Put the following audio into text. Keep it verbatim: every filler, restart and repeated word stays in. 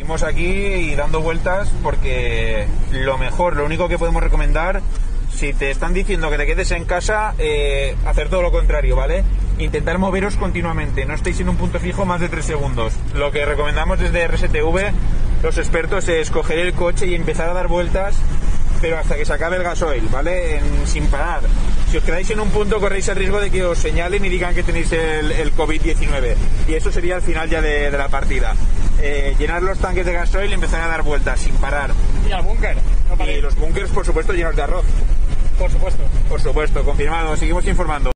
seguimos aquí y dando vueltas porque lo mejor, lo único que podemos recomendar, si te están diciendo que te quedes en casa, eh, hacer todo lo contrario, ¿vale? Intentar moveros continuamente, no estéis en un punto fijo más de tres segundos. Lo que recomendamos desde R S T V, los expertos, es coger el coche y empezar a dar vueltas, pero hasta que se acabe el gasoil, ¿vale? En, sin parar. Si os quedáis en un punto, corréis el riesgo de que os señalen y digan que tenéis el, el COVID diecinueve. Y eso sería el final ya de, de la partida. Eh, llenar los tanques de gasoil y empezar a dar vueltas sin parar. Y al búnker. No y los búnkers, por supuesto, llenos de arroz. Por supuesto. Por supuesto, confirmado. Seguimos informando.